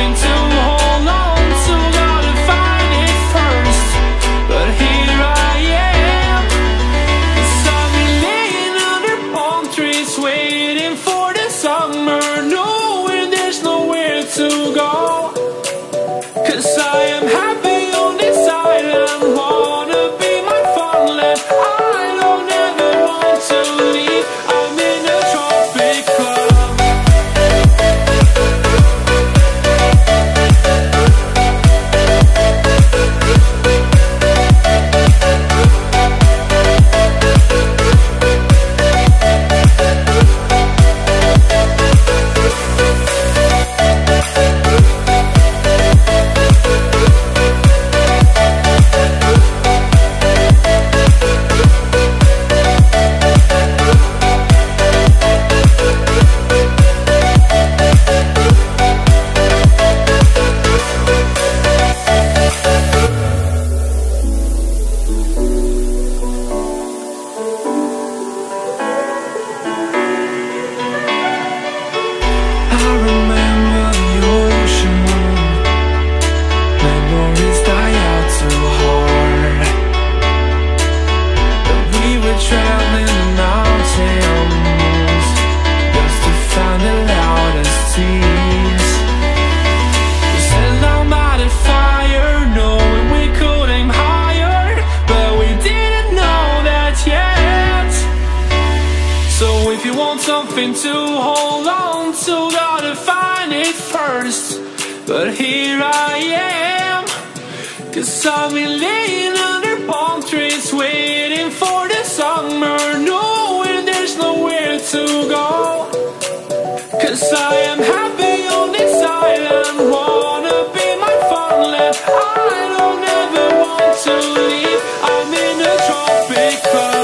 something to hold on to, gotta find it first. But here I am, 'cause I've been laying under palm trees, waiting for the summer, knowing there's nowhere to go. 'Cause I am happy on this island, wanna be my farmland. I don't ever want to leave, I'm in a tropic club. If you want something to hold on to, gotta find it first. But here I am, 'cause I've been laying under palm trees, waiting for the summer, knowing there's nowhere to go. 'Cause I am happy on this island, wanna be my farmland. I don't ever want to leave, I'm in a tropic club.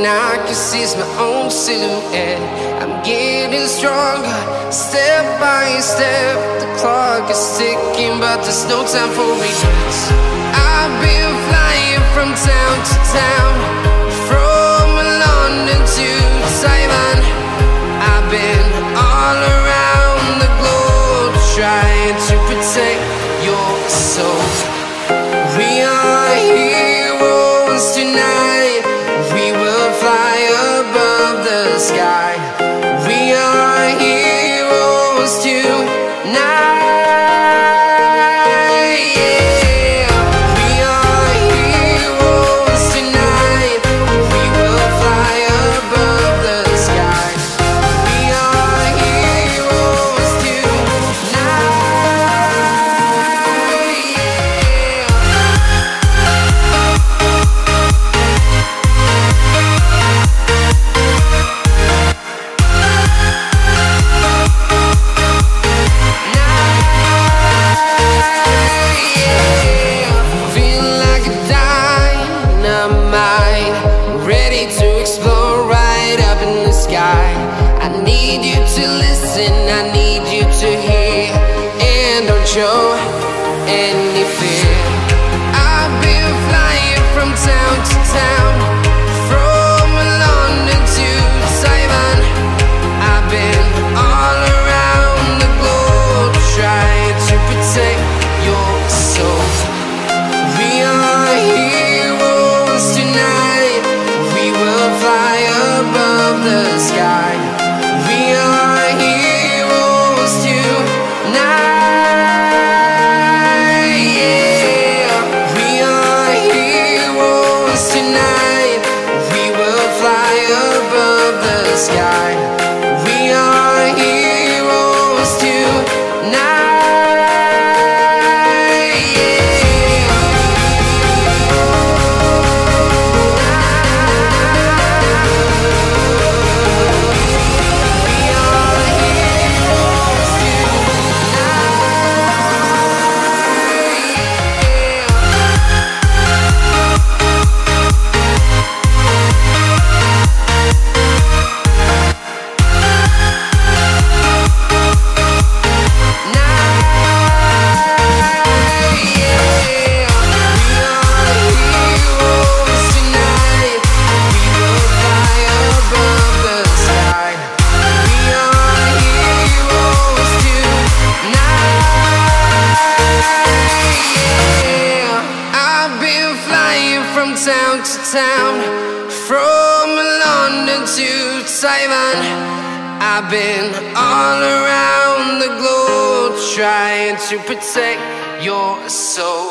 and I can seize my own silhouette. I'm getting stronger, step by step. The clock is ticking, but there's no time for regrets. I've been flying from town to town, from London to Taiwan. I've been all around the globe, trying to protect your soul. We are heroes tonight. We will fly above the sky. We are heroes tonight. Show any fear. I've been flying from town to town, from London to Taiwan. I've been all around the globe, trying to protect your soul. We are heroes tonight. We will fly above the sky. We are heroes tonight. Sky. We are heroes tonight. Town to town, from London to Taiwan. I've been all around the globe, trying to protect your soul.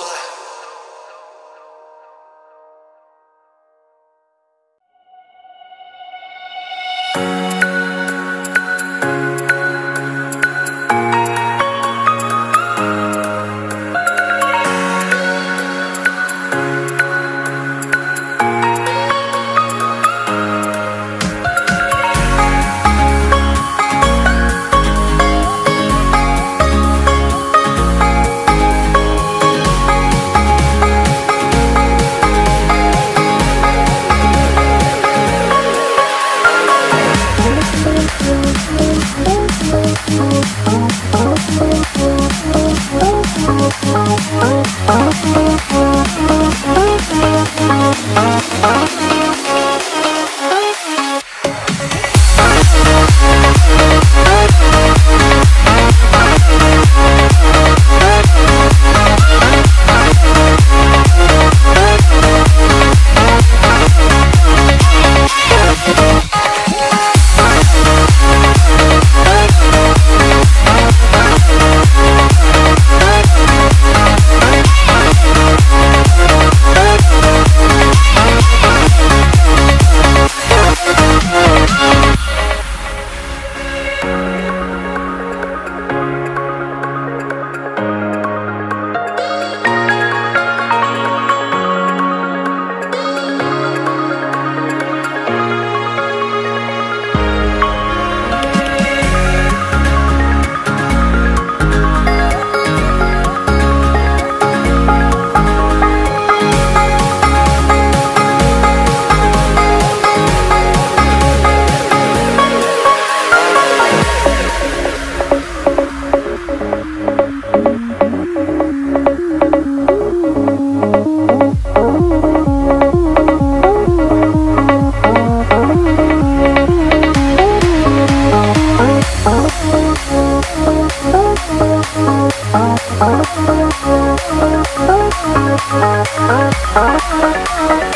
Oh,